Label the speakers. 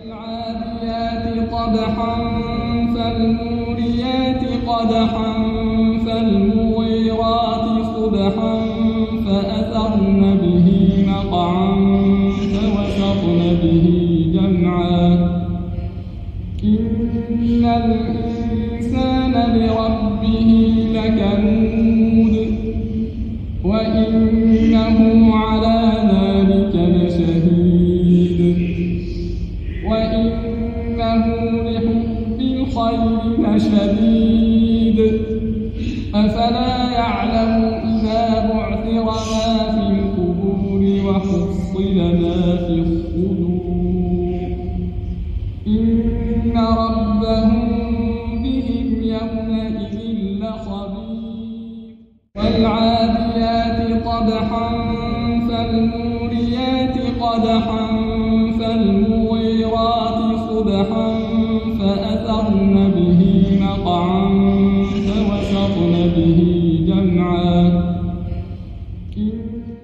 Speaker 1: والعاديات ضبحا فالموريات قدحا فالمغيرات صبحا فأثرن به نقعا فوسطن به جمعا إن الإنسان لربه لكنود وإنه على ذلك لشهيد وإنه لحب الخير لشديد أفلا يعلم إذا بعثر ما في القبور وحصل ما في الصدور إن ربهم بهم يومئذ لخبير والعاديات ضبحا فالموريات قدحا فالمغيرات صبحا فأثرن به نقعا فوسطن به جمعا